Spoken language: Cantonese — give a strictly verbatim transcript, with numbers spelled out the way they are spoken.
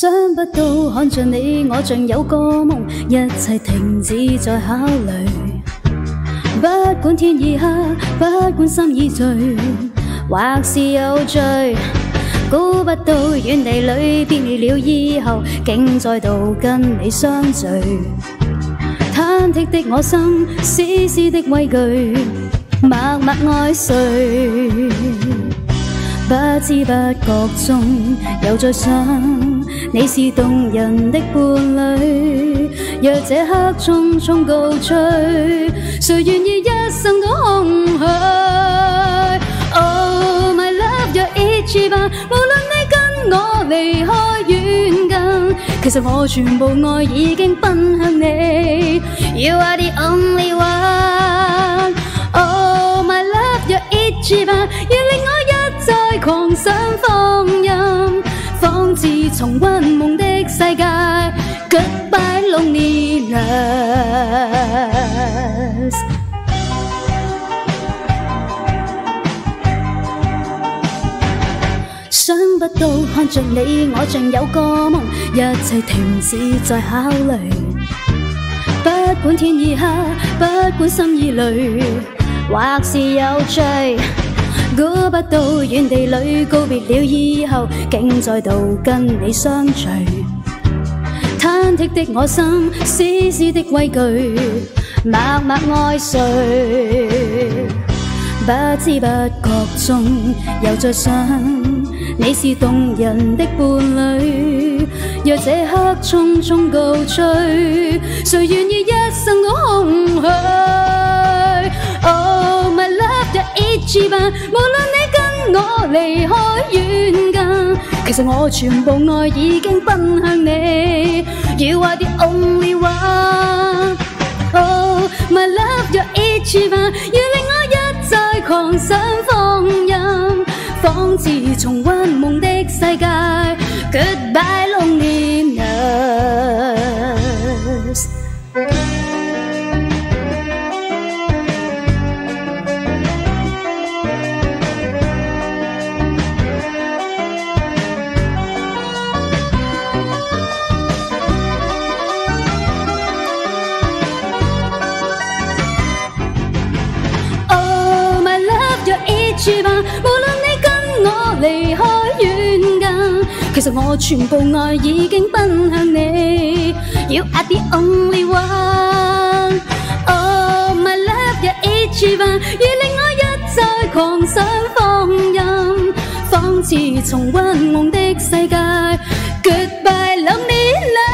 想不到看着你，我像有個夢，一切停止再考慮。不管天已黑，不管心已醉，或是有罪。估不到遠地裏變異了以後，竟再度跟你相聚。忐忑的我心，絲絲的畏懼，默默愛誰？不知不覺中又再想，你是動人的伴侶。若這刻匆匆告吹，誰願意一生都空虛 ？Oh my love， 若一次吧，無論你跟我離開遠近，其實我全部愛已經奔向你。You are the only one。Oh my love， 若一次吧，要令我一再狂想放任，仿似重溫夢的世界。Goodbye loneliness。想不到看着你，我像有個夢，一切停止再考慮。不管天已黑，不管心已累，或是有罪。估不到遠地裏告別了以後，竟再度跟你相聚。忐忑的我心，絲絲的畏懼，默默愛誰？不知不覺中又再想，你是動人的伴侶。若這刻匆匆告吹，誰願意一生都空虛？ Oh my love， 若一次吧，無論你跟我離開遠近，其實我全部愛已經奔向你。You are the only one。Oh my love， 若一次吧，要令我一再狂想放任，仿似重溫夢的世界。Goodbye loneliness。無論你跟我離開遠近，其實我全部愛已經奔向你。You are the only one。Oh my love， 若一次吧，要令我一再狂想放任，仿似重溫夢的世界。Goodbye loneliness。